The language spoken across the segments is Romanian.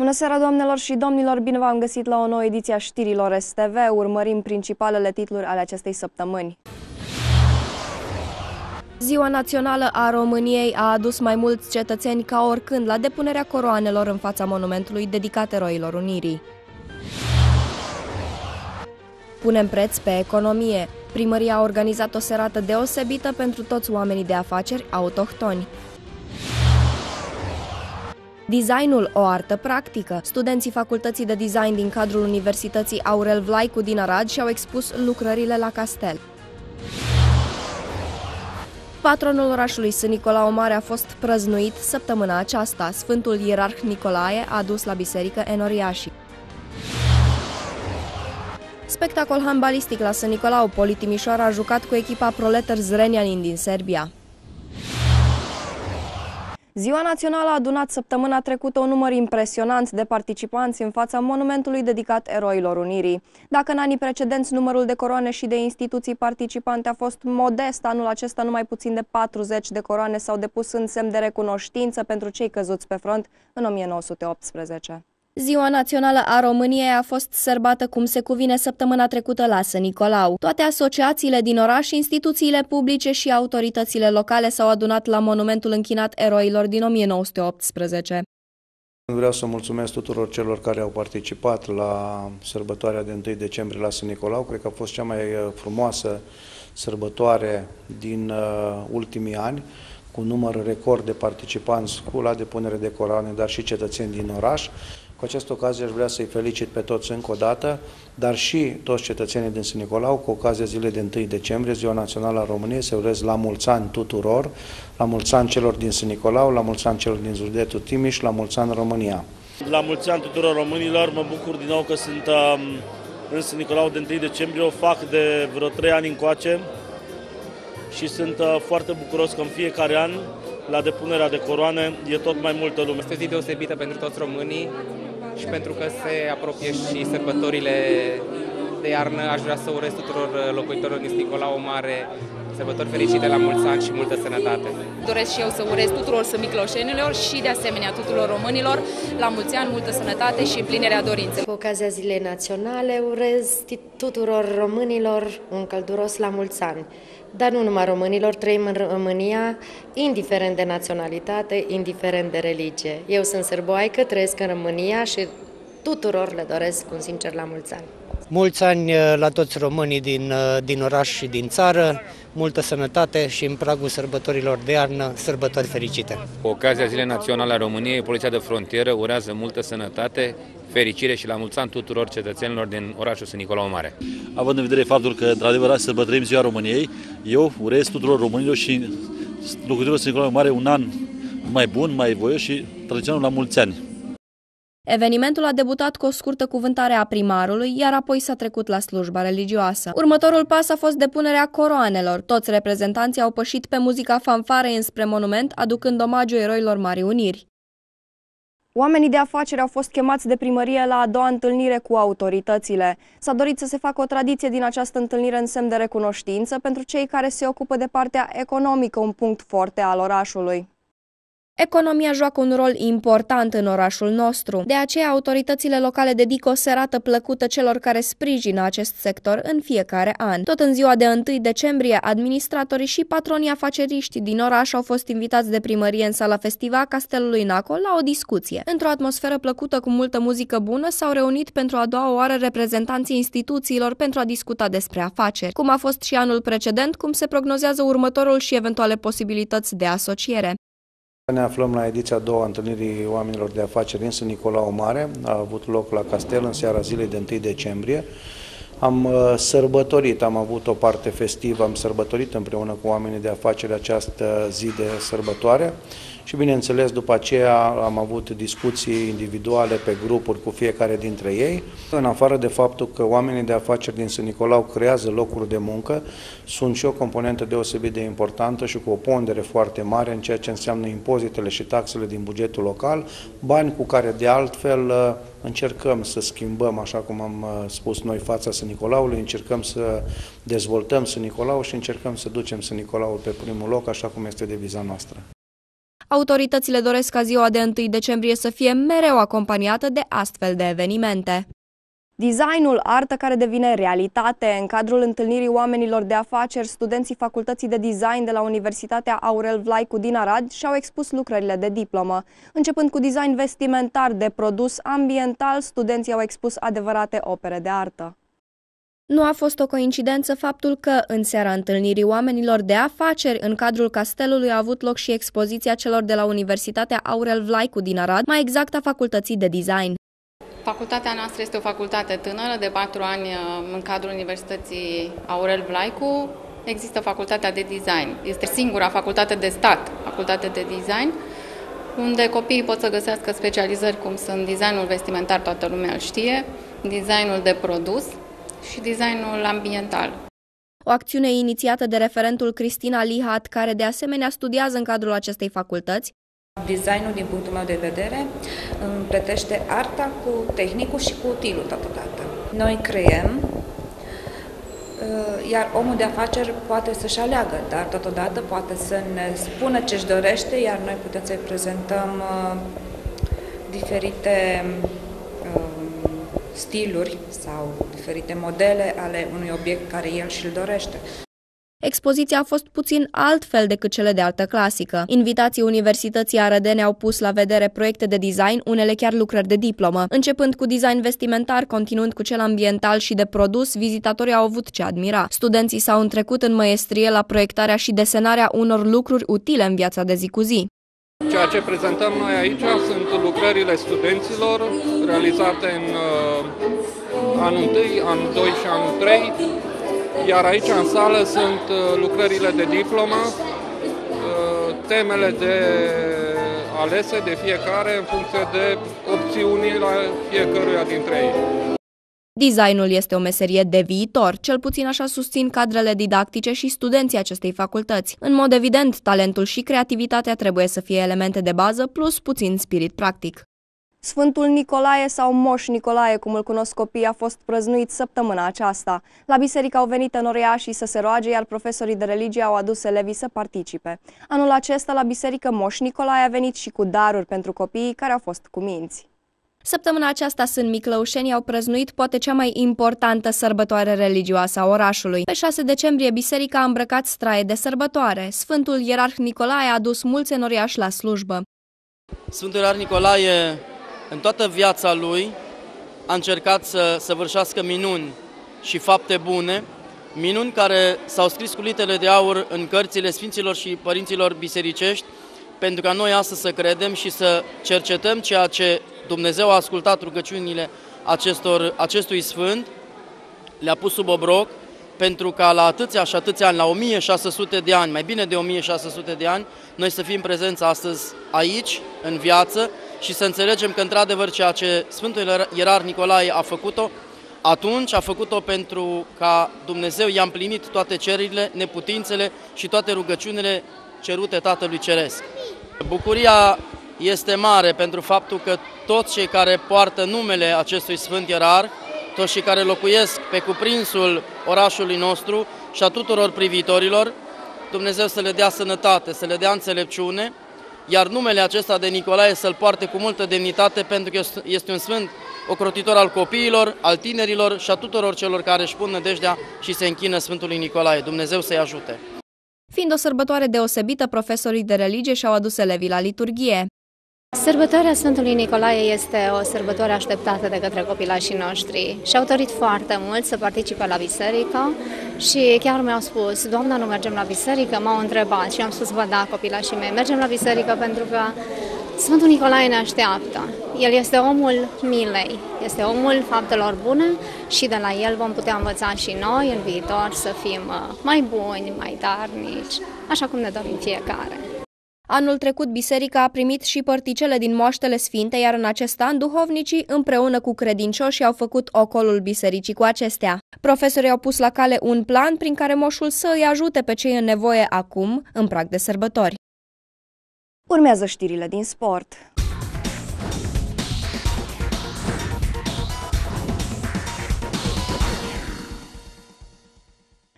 Bună seara, doamnelor și domnilor! Bine v-am găsit la o nouă ediție a știrilor STV. Urmărim principalele titluri ale acestei săptămâni. Ziua Națională a României a adus mai mulți cetățeni ca oricând la depunerea coroanelor în fața monumentului dedicat Eroilor Unirii. Punem preț pe economie. Primăria a organizat o serată deosebită pentru toți oamenii de afaceri autohtoni. Designul, o artă practică. Studenții Facultății de Design din cadrul Universității Aurel Vlaicu din Arad și-au expus lucrările la castel. Patronul orașului Sân Nicolau Mare a fost prăznuit săptămâna aceasta. Sfântul Ierarh Nicolae a dus la biserică enoriașii. Spectacol handbalistic la Sân Nicolau. Poli Timișoara a jucat cu echipa Proletar Zrenjanin din Serbia. Ziua Națională a adunat săptămâna trecută un număr impresionant de participanți în fața monumentului dedicat Eroilor Unirii. Dacă în anii precedenți numărul de coroane și de instituții participante a fost modest, anul acesta numai puțin de 40 de coroane s-au depus în semn de recunoștință pentru cei căzuți pe front în 1918. Ziua Națională a României a fost sărbată cum se cuvine săptămâna trecută la Sân Nicolau. Toate asociațiile din oraș, instituțiile publice și autoritățile locale s-au adunat la monumentul închinat eroilor din 1918. Vreau să mulțumesc tuturor celor care au participat la sărbătoarea de 1 decembrie la Sân Nicolau. Cred că a fost cea mai frumoasă sărbătoare din ultimii ani, cu număr record de participanți la depunere de coroane, dar și cetățeni din oraș. Cu această ocazie aș vrea să-i felicit pe toți încă o dată, dar și toți cetățenii din Sân Nicolau, cu ocazia zilei de 1 decembrie, Ziua Națională a României, să urez la mulți ani tuturor, la mulți ani celor din Sân Nicolau, la mulți ani celor din județul Timiș, la mulți ani România. La mulți ani tuturor românilor, mă bucur din nou că sunt în Sân Nicolau de 1 decembrie, o fac de vreo 3 ani încoace și sunt foarte bucuros că în fiecare an, la depunerea de coroane, e tot mai multă lume. Este o zi deosebită pentru toți românii și pentru că se apropie și sărbătorile de iarnă, aș vrea să urez tuturor locuitorilor din Sân Nicolau Mare sărbători fericite, la mulți ani și multă sănătate. Doresc și eu să urez tuturor sămicloșenilor și de asemenea tuturor românilor la mulți ani, multă sănătate și împlinirea dorinței. Cu ocazia Zilei Naționale urez tuturor românilor un călduros la mulți ani. Dar nu numai românilor, trăim în România, indiferent de naționalitate, indiferent de religie. Eu sunt sârboaică, trăiesc în România și tuturor le doresc un sincer la mulți ani. Mulți ani la toți românii din oraș și din țară, multă sănătate și în pragul sărbătorilor de iarnă, sărbători fericite. Cu ocazia Zilei Naționale a României, Poliția de Frontieră urează multă sănătate, fericire și la mulți ani tuturor cetățenilor din orașul Sân Nicolau Mare. Având în vedere faptul că, într-adevăr, sărbătorim Ziua României, eu urez tuturor românilor și locuitorilor Sân Nicolau Mare un an mai bun, mai voios și tradițional la mulți ani. Evenimentul a debutat cu o scurtă cuvântare a primarului, iar apoi s-a trecut la slujba religioasă. Următorul pas a fost depunerea coroanelor. Toți reprezentanții au pășit pe muzica fanfarei înspre monument, aducând omagiu eroilor Marii Uniri. Oamenii de afaceri au fost chemați de primărie la a doua întâlnire cu autoritățile. S-a dorit să se facă o tradiție din această întâlnire în semn de recunoștință pentru cei care se ocupă de partea economică, un punct forte al orașului. Economia joacă un rol important în orașul nostru. De aceea, autoritățile locale dedică o serată plăcută celor care sprijină acest sector în fiecare an. Tot în ziua de 1 decembrie, administratorii și patronii afaceriști din oraș au fost invitați de primărie în sala festivă a Castelului Nacol la o discuție. Într-o atmosferă plăcută cu multă muzică bună, s-au reunit pentru a doua oară reprezentanții instituțiilor pentru a discuta despre afaceri. Cum a fost și anul precedent, cum se prognozează următorul și eventuale posibilități de asociere. Ne aflăm la ediția a doua a întâlnirii oamenilor de afaceri în Sân Nicolau Mare. A avut loc la Castel în seara zilei de 1 decembrie. Am sărbătorit, am avut o parte festivă, am sărbătorit împreună cu oamenii de afaceri această zi de sărbătoare și, bineînțeles, după aceea am avut discuții individuale pe grupuri cu fiecare dintre ei. În afară de faptul că oamenii de afaceri din Sân Nicolau creează locuri de muncă, sunt și o componentă deosebit de importantă și cu o pondere foarte mare în ceea ce înseamnă impozitele și taxele din bugetul local, bani cu care de altfel încercăm să schimbăm, așa cum am spus noi, fața Sân Nicolaului, încercăm să dezvoltăm Sân Nicolau și încercăm să ducem Sân Nicolaul pe primul loc, așa cum este deviza noastră. Autoritățile doresc ca ziua de 1 decembrie să fie mereu acompaniată de astfel de evenimente. Designul, artă care devine realitate. În cadrul întâlnirii oamenilor de afaceri, studenții Facultății de Design de la Universitatea Aurel Vlaicu din Arad și-au expus lucrările de diplomă. Începând cu design vestimentar de produs ambiental, studenții au expus adevărate opere de artă. Nu a fost o coincidență faptul că, în seara întâlnirii oamenilor de afaceri, în cadrul castelului a avut loc și expoziția celor de la Universitatea Aurel Vlaicu din Arad, mai exact a Facultății de Design. Facultatea noastră este o facultate tânără, de 4 ani în cadrul Universității Aurel Vlaicu. Există facultatea de design. Este singura facultate de stat, facultate de design, unde copiii pot să găsească specializări cum sunt designul vestimentar, toată lumea îl știe, designul de produs și designul ambiental. O acțiune inițiată de referentul Cristina Lihat, care de asemenea studiază în cadrul acestei facultăți. Designul, din punctul meu de vedere, împletește arta cu tehnicul și cu utilul totodată. Noi creăm, iar omul de afaceri poate să-și aleagă, dar totodată poate să ne spună ce-și dorește, iar noi putem să-i prezentăm diferite stiluri sau diferite modele ale unui obiect care el și-l dorește. Expoziția a fost puțin altfel decât cele de artă clasică. Invitații Universității Arădene au pus la vedere proiecte de design, unele chiar lucrări de diplomă. Începând cu design vestimentar, continuând cu cel ambiental și de produs, vizitatorii au avut ce admira. Studenții s-au întrecut în măiestrie la proiectarea și desenarea unor lucruri utile în viața de zi cu zi. Ceea ce prezentăm noi aici sunt lucrările studenților realizate în anul 1, anul 2 și anul 3, iar aici în sală sunt lucrările de diplomă, temele alese de fiecare în funcție de opțiunile fiecăruia dintre ei. Designul este o meserie de viitor, cel puțin așa susțin cadrele didactice și studenții acestei facultăți. În mod evident, talentul și creativitatea trebuie să fie elemente de bază, plus puțin spirit practic. Sfântul Nicolae sau Moș Nicolae, cum îl cunosc copiii, a fost prăznuit săptămâna aceasta. La biserică au venit înoriașii să se roage, iar profesorii de religie au adus elevii să participe. Anul acesta, la biserică, Moș Nicolae a venit și cu daruri pentru copiii care au fost cuminți. Săptămâna aceasta Sfânt Miclăușenii au prăznuit poate cea mai importantă sărbătoare religioasă a orașului. Pe 6 decembrie, biserica a îmbrăcat straie de sărbătoare. Sfântul Ierarh Nicolae a adus mulți enoriași la slujbă. Sfântul Ierarh Nicolae, în toată viața lui, a încercat să săvârșească minuni și fapte bune, minuni care s-au scris cu litere de aur în cărțile Sfinților și Părinților bisericești, pentru ca noi astăzi să credem și să cercetăm ceea ce Dumnezeu a ascultat rugăciunile acestui Sfânt, le-a pus sub obroc, pentru ca la atâția și atâția ani, la 1600 de ani, mai bine de 1600 de ani, noi să fim prezenți astăzi aici, în viață, și să înțelegem că, într-adevăr, ceea ce Sfântul Ierarh Nicolae a făcut-o, atunci a făcut-o pentru ca Dumnezeu i-a împlinit toate cererile, neputințele și toate rugăciunile cerute Tatălui Ceresc. Bucuria este mare pentru faptul că toți cei care poartă numele acestui Sfânt Ierarh, toți cei care locuiesc pe cuprinsul orașului nostru și a tuturor privitorilor, Dumnezeu să le dea sănătate, să le dea înțelepciune, iar numele acesta de Nicolae să-l poarte cu multă demnitate, pentru că este un sfânt ocrotitor al copiilor, al tinerilor și a tuturor celor care își pun nădejdea și se închină Sfântului Nicolae. Dumnezeu să-i ajute! Fiind o sărbătoare deosebită, profesorii de religie și-au adus elevii la liturghie. Sărbătoarea Sfântului Nicolae este o sărbătoare așteptată de către copilașii noștri și au dorit foarte mult să participe la biserică și chiar mi-au spus: Doamna, nu mergem la biserică? M-au întrebat și am spus: bă, da, copilașii mei, mergem la biserică pentru că Sfântul Nicolae ne așteaptă. El este omul milei, este omul faptelor bune și de la el vom putea învăța și noi în viitor să fim mai buni, mai darnici, așa cum ne dorim fiecare. Anul trecut, biserica a primit și părticele din moaștele sfinte, iar în acest an, duhovnicii, împreună cu credincioșii, au făcut ocolul bisericii cu acestea. Profesorii au pus la cale un plan prin care moșul să îi ajute pe cei în nevoie acum, în prag de sărbători. Urmează știrile din sport.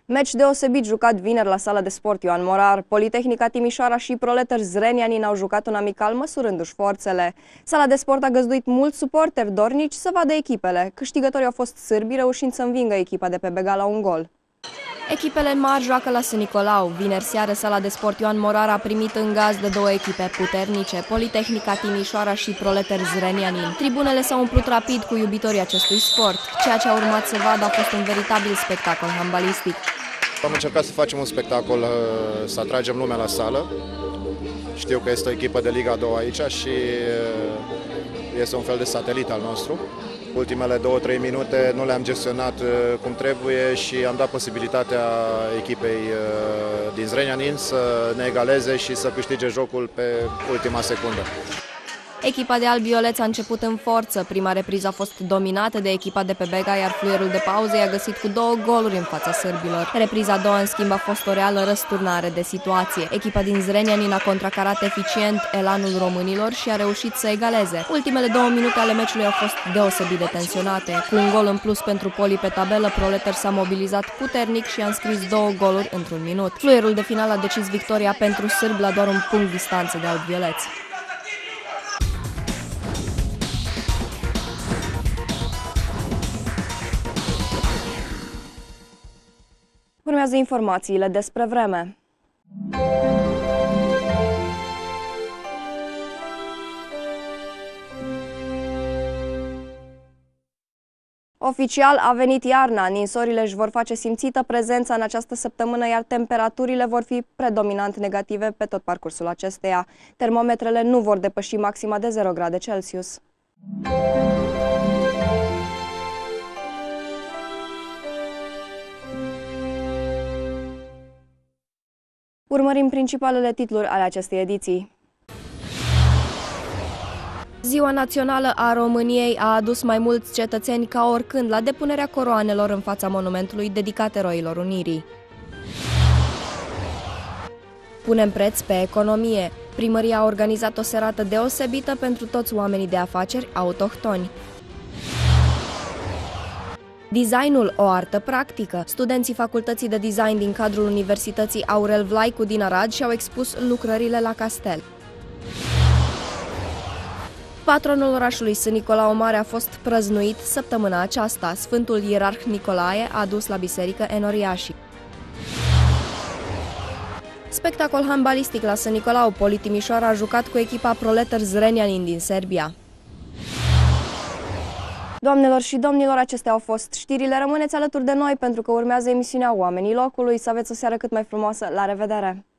Meci deosebit jucat vineri la sala de sport Ioan Morar. Politehnica Timișoara și Proleter Zrenjanin au jucat un amical măsurându-și forțele. Sala de sport a găzduit mulți suporteri dornici să vadă echipele. Câștigătorii au fost sârbii, reușind să învingă echipa de pe Bega la un gol. Echipele mari joacă la Sân Nicolau. Vineri seară, sala de sport Ioan Morar a primit în gazdă două echipe puternice, Politehnica Timișoara și Proleter Zrenjanin. Tribunele s-au umplut rapid cu iubitorii acestui sport. Ceea ce a urmat să vadă a fost un veritabil spectacol handbalistic. Am încercat să facem un spectacol, să atragem lumea la sală. Știu că este o echipă de Liga 2 aici și este un fel de satelit al nostru. Ultimele 2-3 minute nu le-am gestionat cum trebuie și am dat posibilitatea echipei din Zrenjanin să ne egaleze și să câștige jocul pe ultima secundă. Echipa de albi-violeți a început în forță. Prima repriză a fost dominată de echipa de pe Bega, iar fluierul de pauză i-a găsit cu 2 goluri în fața sârbilor. Repriza a doua, în schimb, a fost o reală răsturnare de situație. Echipa din Zrenjanin a contracarat eficient elanul românilor și a reușit să egaleze. Ultimele 2 minute ale meciului au fost deosebit de tensionate. Cu un gol în plus pentru Poli pe tabelă, Proleter s-a mobilizat puternic și a înscris 2 goluri într-un minut. Fluierul de final a decis victoria pentru sârbi la doar un punct distanță de albi-violeți. Urmează informațiile despre vreme. Oficial a venit iarna, ninsorile își vor face simțită prezența în această săptămână, iar temperaturile vor fi predominant negative pe tot parcursul acesteia. Termometrele nu vor depăși maxima de 0 grade Celsius. Urmărim principalele titluri ale acestei ediții. Ziua Națională a României a adus mai mulți cetățeni ca oricând la depunerea coroanelor în fața monumentului dedicat Eroilor Unirii. Punem preț pe economie. Primăria a organizat o serată deosebită pentru toți oamenii de afaceri autohtoni. Designul, o artă practică. Studenții Facultății de Design din cadrul Universității Aurel Vlaicu din Arad și-au expus lucrările la castel. Patronul orașului Sân Nicolau Mare a fost prăznuit săptămâna aceasta. Sfântul Ierarh Nicolae a dus la biserică enoriașii. Spectacol handbalistic la Sân Nicolau. Poli Timișoara a jucat cu echipa Proleter Zrenjanin din Serbia. Doamnelor și domnilor, acestea au fost știrile. Rămâneți alături de noi pentru că urmează emisiunea Oamenii Locului. Să aveți o seară cât mai frumoasă. La revedere!